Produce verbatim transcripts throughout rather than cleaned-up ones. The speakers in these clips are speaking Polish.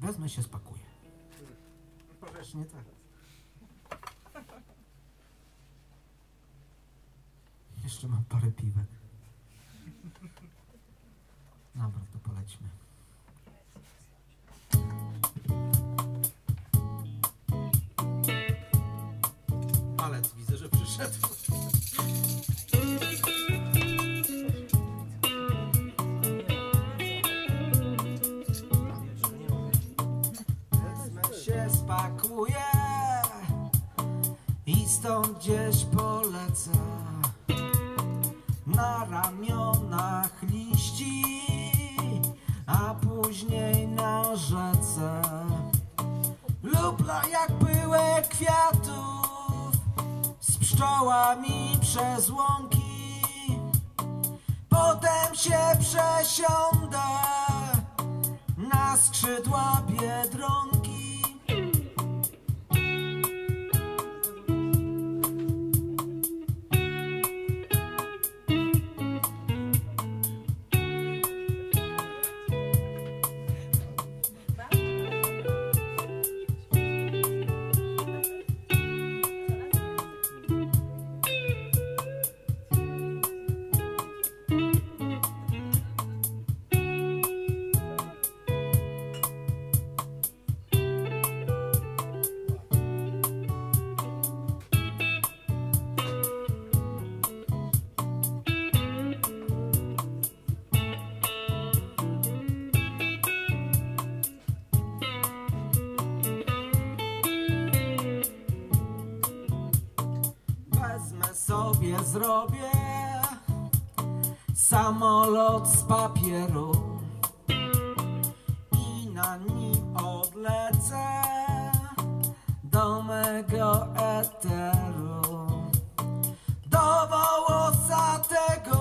Wezmę się, spakuję. Powiesz, nie tak. Jeszcze mam parę piwek. Dobra, to polećmy. Palec widzę, że przyszedł. Wezmę się, spakuję i stąd gdzieś polecę. Na ramionach liści, a później na rzece. Lub jak pyłek kwiatów z pszczołami przez łąki. Potem się przesiądę na skrzydła Biedronki. Wezmę sobie, zrobię samolot z papieru i na nim odlecę do mego eteru, do wołosatego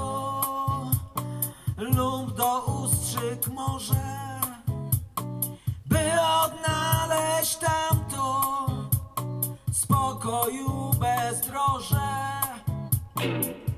lub do ustrzyk może, by odnaleźć tamto spokoju bezdroże.